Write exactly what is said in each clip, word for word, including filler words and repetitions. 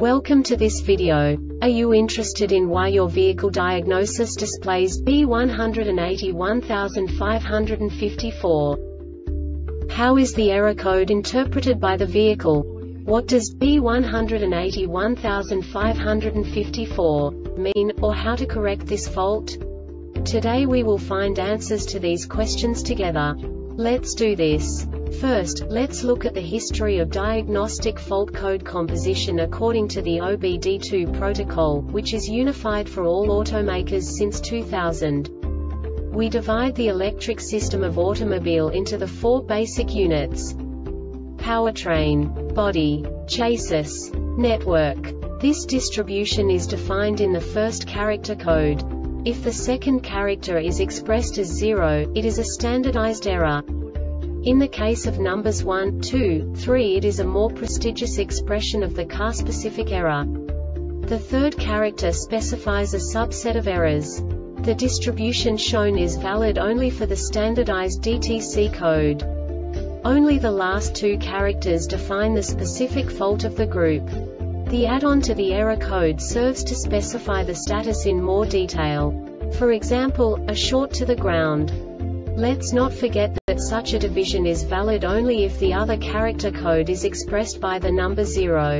Welcome to this video. Are you interested in why your vehicle diagnosis displays B one eight one five five four? How is the error code interpreted by the vehicle? What does B one eight one five five four mean, or how to correct this fault? Today we will find answers to these questions together. Let's do this. First, let's look at the history of diagnostic fault code composition according to the O B D two protocol, which is unified for all automakers since two thousand. We divide the electric system of automobile into the four basic units: powertrain, body, chassis, network. This distribution is defined in the first character code. If the second character is expressed as zero, it is a standardized error. In the case of numbers one, two, three, it is a more prestigious expression of the car-specific error. The third character specifies a subset of errors. The distribution shown is valid only for the standardized D T C code. Only the last two characters define the specific fault of the group. The add-on to the error code serves to specify the status in more detail. For example, a short to the ground. Let's not forget that such a division is valid only if the other character code is expressed by the number zero.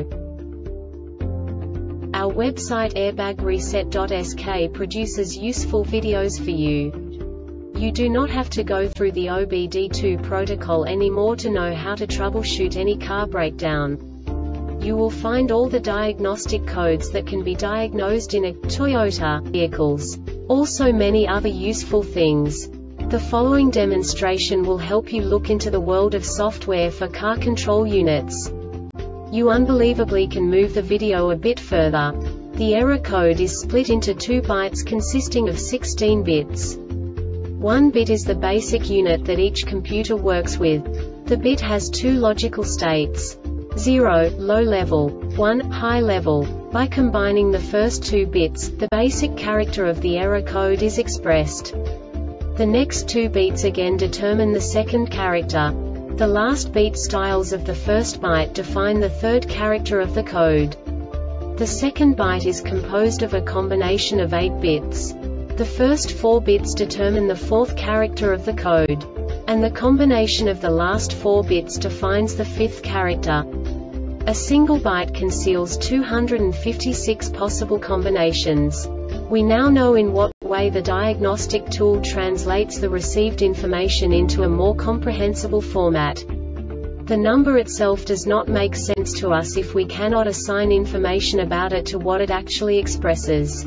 Our website airbag reset dot S K produces useful videos for you. You do not have to go through the O B D two protocol anymore to know how to troubleshoot any car breakdown. You will find all the diagnostic codes that can be diagnosed in a Toyota vehicles. Also many other useful things. The following demonstration will help you look into the world of software for car control units. You unbelievably can move the video a bit further. The error code is split into two bytes consisting of sixteen bits. One bit is the basic unit that each computer works with. The bit has two logical states: zero, low level, one, high level. By combining the first two bits, the basic character of the error code is expressed. The next two beats again determine the second character. The last beat styles of the first byte define the third character of the code. The second byte is composed of a combination of eight bits. The first four bits determine the fourth character of the code. And the combination of the last four bits defines the fifth character. A single byte conceals two hundred fifty-six possible combinations. We now know in what way the diagnostic tool translates the received information into a more comprehensible format. The number itself does not make sense to us if we cannot assign information about it to what it actually expresses.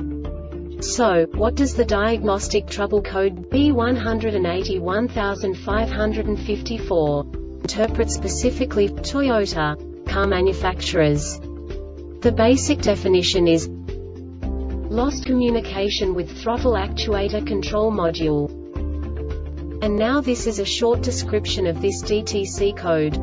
So, what does the diagnostic trouble code B one eight one five five four interpret specifically for Toyota car manufacturers? The basic definition is lost communication with throttle actuator control module. And now this is a short description of this D T C code.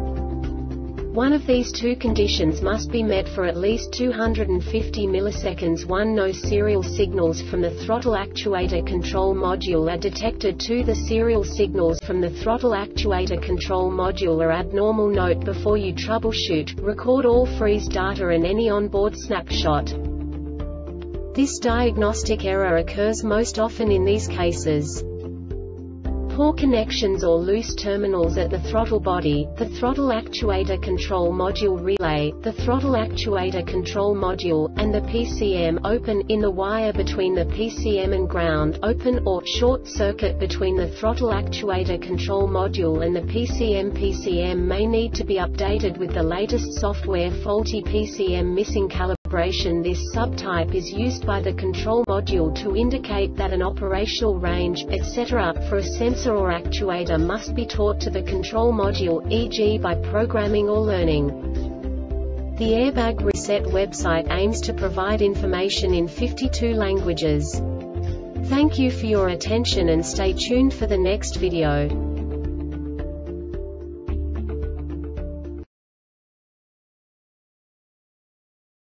One of these two conditions must be met for at least two hundred fifty milliseconds. one No serial signals from the throttle actuator control module are detected. two The serial signals from the throttle actuator control module are abnormal. Note: before you troubleshoot, record all freeze data and any onboard snapshot. This diagnostic error occurs most often in these cases: poor connections or loose terminals at the throttle body, the throttle actuator control module relay, the throttle actuator control module, and the P C M open, in the wire between the P C M and ground, open, or short circuit between the throttle actuator control module and the P C M. P C M may need to be updated with the latest software. Faulty P C M, missing calibration. This subtype is used by the control module to indicate that an operational range, et cetera, for a sensor or actuator must be taught to the control module, for example by programming or learning. The Airbag Reset website aims to provide information in fifty-two languages. Thank you for your attention and stay tuned for the next video.